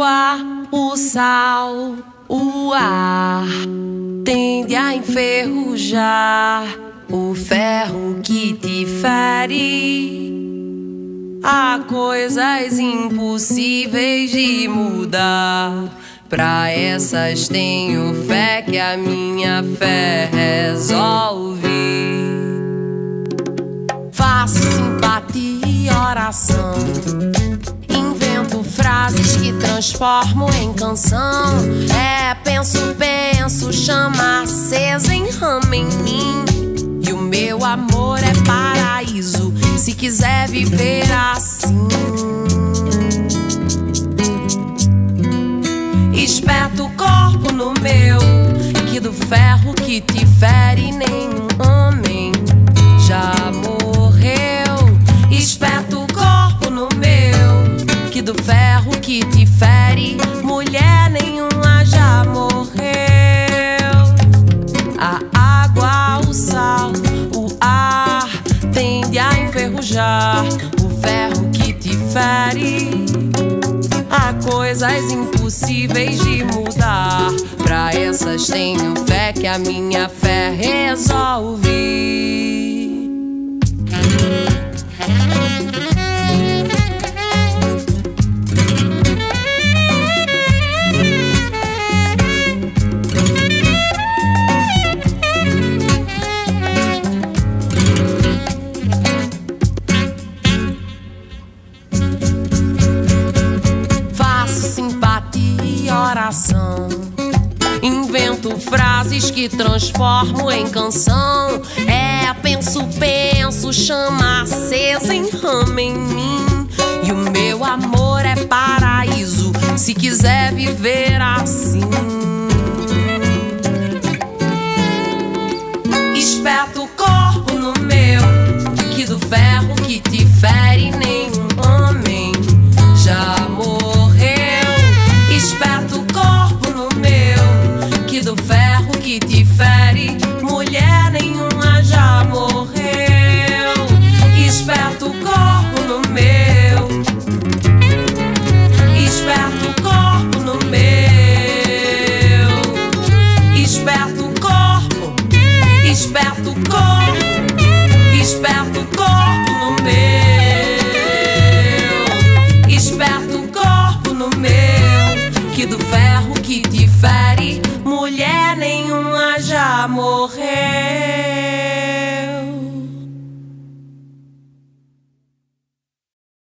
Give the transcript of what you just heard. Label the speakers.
Speaker 1: água, o sal, o ar tende a enferrujar o ferro que te fere. Há coisas impossíveis de mudar, pra essas tenho fé que a minha fé resolve. Faço simpatia e oração, invento frases que transformo em canção. Penso, chama acesa, enrama em mim. E o meu amor é paraíso, se quiser viver assim. Espeto o corpo no meu, que do ferro que te fere nenhum homem já morreu. Espeto o corpo no meu, que do ferro que te fere mulher nenhuma já morreu. A água, o sal, o ar tende a enferrujar o ferro que te fere. Há coisas impossíveis de mudar, pra essas tenho fé que a minha fé resolve. Oração, invento frases que transformo em canção. Penso, chama acesa, enrama em mim. E o meu amor é paraíso, se quiser viver assim. Espeto o corpo no meu, que do ferro que te fere nenhum homem já morreu. Espeto o corpo no meu, que do ferro que te fere mulher nenhuma já morreu. Espeto o corpo no meu, espeto o corpo no meu, espeto o corpo, espeto o corpo, espeto o corpo no meu, espeto o corpo no meu, que do ferro que te fere mulher nenhuma já morreu.